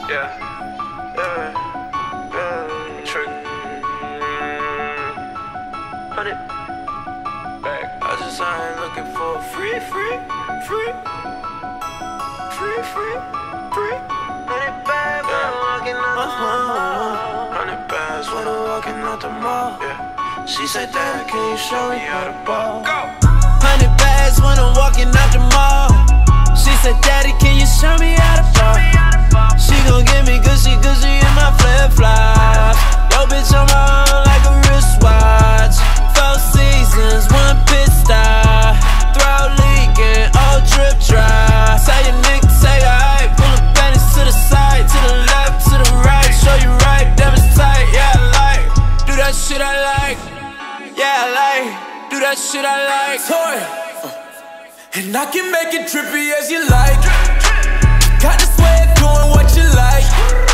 Yeah, trick. 100 back. I just ain't looking for free. 100 bags when I'm walking out the mall. 100 bags when I'm walking out the mall. Yeah. She said, Dad, can you show me how to ball? Go. 100 bags when I'm walking out the mall. She said, Daddy, can you show me how to ball? She gon' give me Gucci in my flip-flops. Yo, bitch, I'm on like a wristwatch. 4 seasons, 1 pit stop. Throat leaking, old drip dry. Tell your nigga, say alright. Pull the panties to the side, to the left, to the right. Show you right, damn it's tight, yeah, I like. Do that shit I like, yeah, I like. Do that shit I like. Toy, and I can make it trippy as you like. Got this way of doing what you like.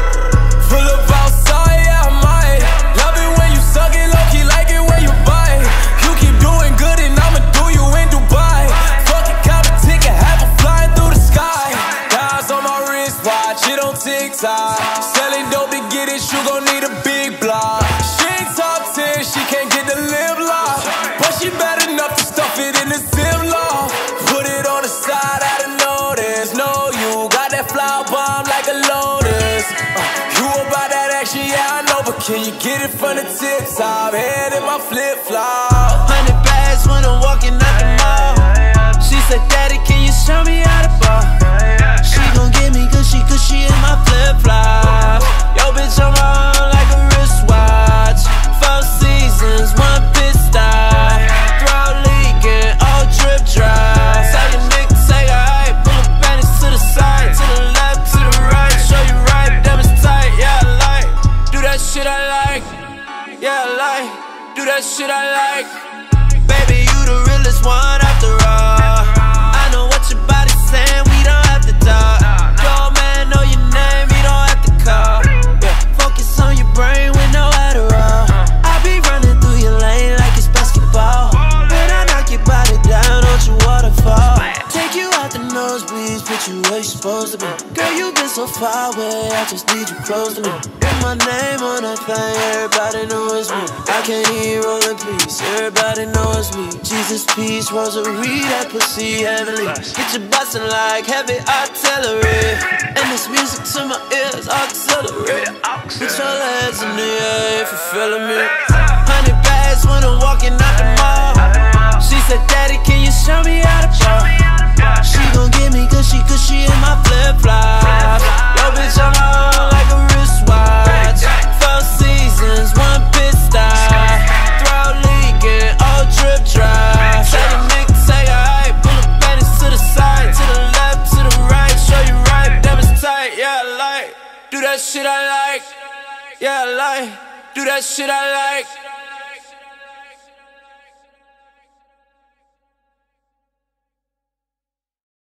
Full of outside, yeah, I might. Love it when you suck it, low-key like it when you bite. You keep doing good and I'ma do you in Dubai. Fucking cop a ticket, have her flying through the sky. Dimes on my wrist, watch it on TikTok. Selling dope to get it, you gon' need a big block. She ain't top 10, she can't get the lip lock, but she bad enough to stuff it in the Ziploc. Put it on the side, I done noticed. No, you got that flower bomb like a lotus. You about that action, yeah, I know, but can you get it from the tip top? Head in my flip-flop. 100 bags when I'm walking out the mall. She said, Daddy, can you show me how to ball? She gon' give me Gucci in my flip-flops. Yo, bitch, I'm on like a wristwatch. 4 seasons, 1 pit stop. Throat leaking, old drip dry. Tell your nigga, say alright. Pull the panties to the side, to the left, to the right. Show you right, damn it's tight, yeah, I like. Do that shit I like, yeah, I like. Do that shit I like. Baby, you the realest one after all. I know what your body's saying, we don't have to talk. Yo, man, know your name, you don't have to call. Yeah. Focus on your brain with no Adderall. I be running through your lane like it's basketball. When I knock your body down, don't you waterfall. Take you out the nosebleeds, put you where you supposed to be. Girl, you been so far away, I just need you close to me. Put my name on that thing, everybody know it's me. I can't even roll in peace, everybody know it's me. Jesus, peace, rosary, that pussy heavenly. Get you bustin' like heavy artillery. And this music to my ears, auxiliary. Put your legs in the air if you're feeling me. 100 bags when I'm walking out the mall. She said, Daddy, can you show me how to ball? She gon' give me Gucci in my flip-flops. Yo, bitch, I'm on like a wristwatch. 4 seasons, 1 pit stop. Throat leaking, old drip dry. Tell your nigga, say alright. Pull the panties to the side, to the left, to the right. Show you right, damn it's tight, yeah, I like. Do that shit I like, yeah, I like. Do that shit I like.